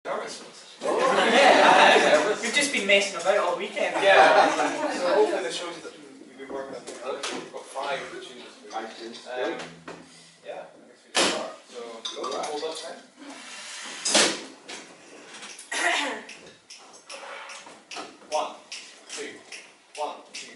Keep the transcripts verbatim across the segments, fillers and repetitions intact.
Yeah, we've just been messing about all weekend. Yeah. So hopefully this shows you that we've been working on things. We've got five tunes. Five tunes. Um, yeah, I guess we can start. So hold up then. One, two, one, two.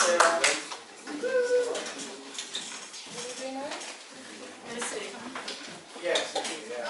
Yes, yeah.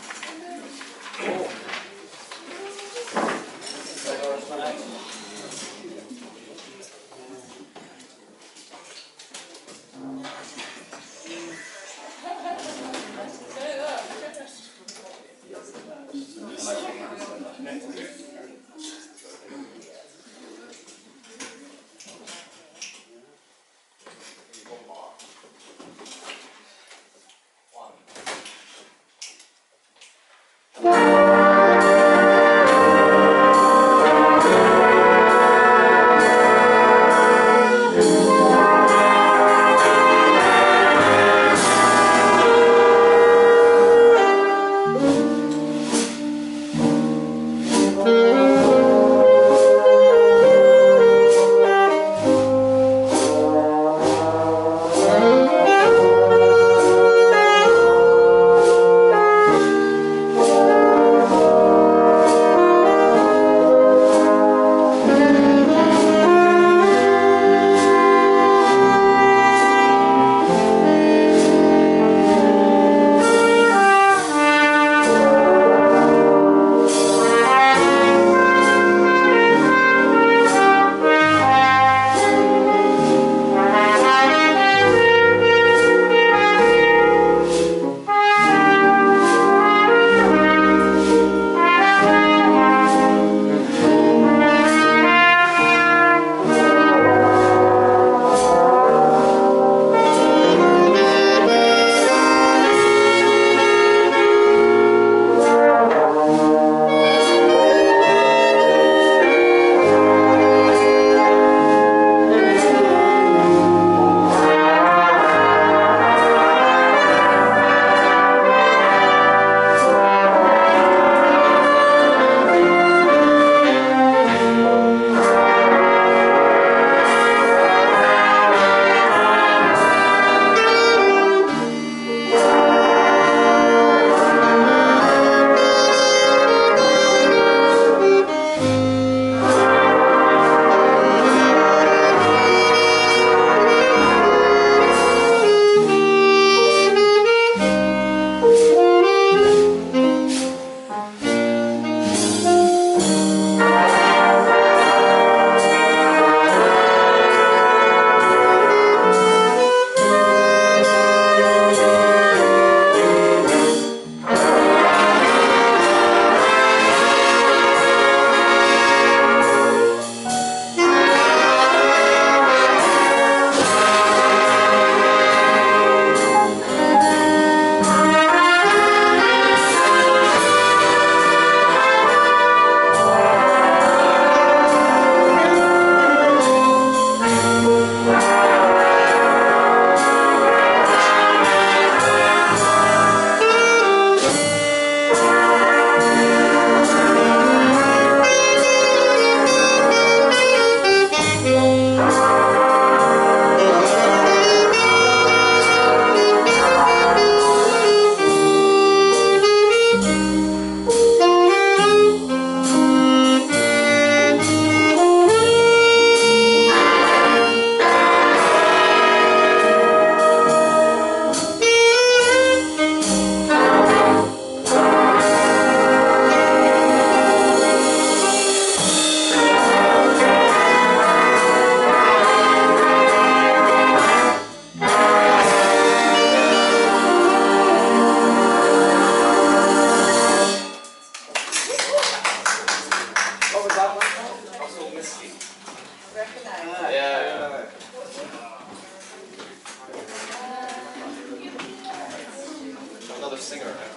singer now.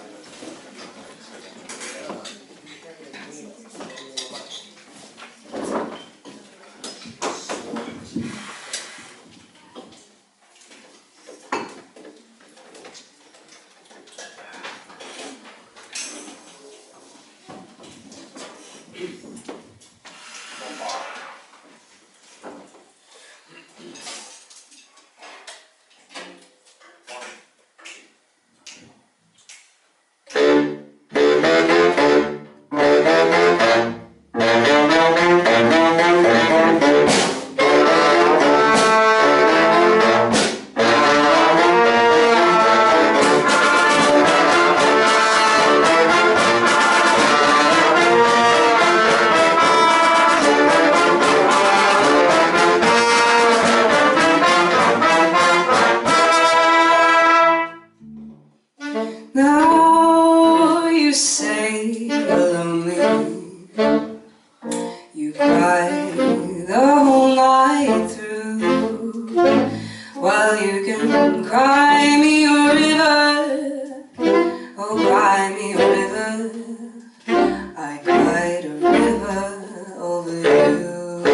cry the whole night through. Well, you can cry me a river, oh cry me a river. I cried a river over you.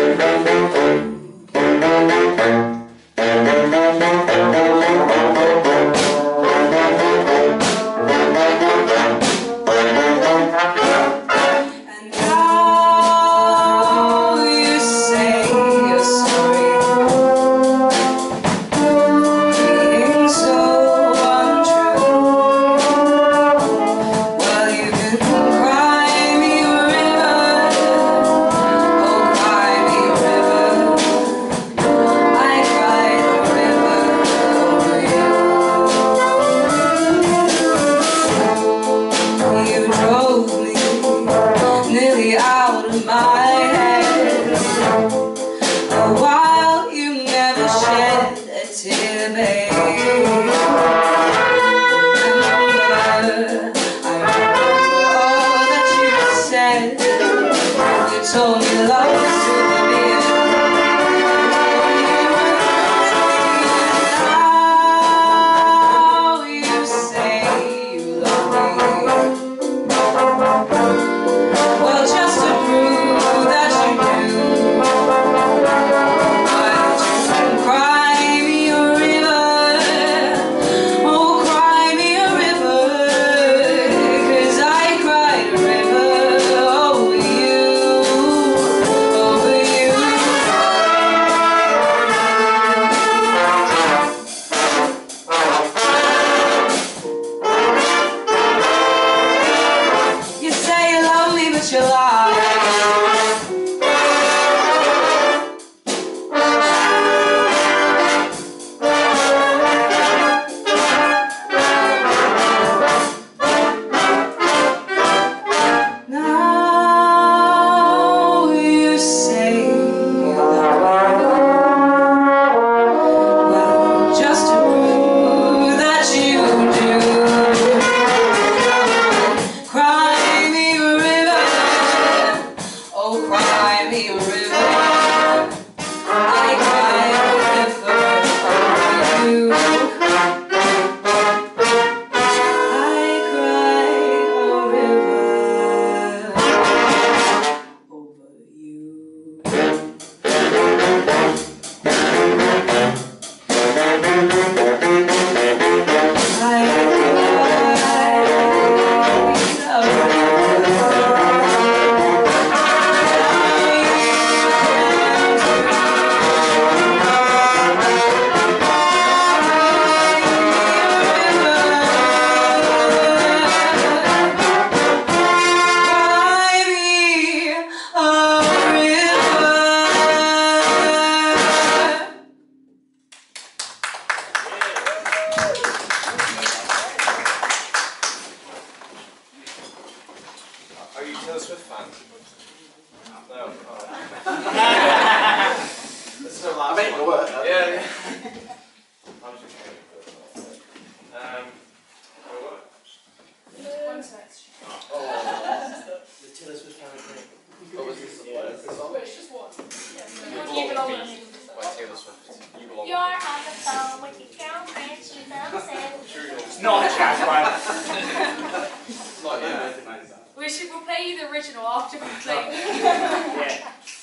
Out of my head. A while you never shed a tear, babe. Remember, I remember all that you said. You told me love was to the end. Now you say you love me. Well, just to prove that you do, why don't you cry me a river, oh cry me a river, 'cause I cried a river over you, over you. You say you love me, but you lie. Now you say you love me. Well, just to prove that you do, cry me a river, oh cry me a river. I cry a river over you. I cry a river over you. I cry a river. Are you a Taylor Swift fan? No. Oh. This is the last I made it one. work. Yeah, yeah. I'm just kidding. Um, what? One's next. Oh. The Taylor Swift fan of me. What was this? What is this song? Wait, it's just one. You You belong on me by Taylor Swift. You belong You're with me. on the phone with your girlfriend, she's upset. Sure you don't. It's not a chat, right? It's not yet. We should we'll play you the original after we play. Yeah.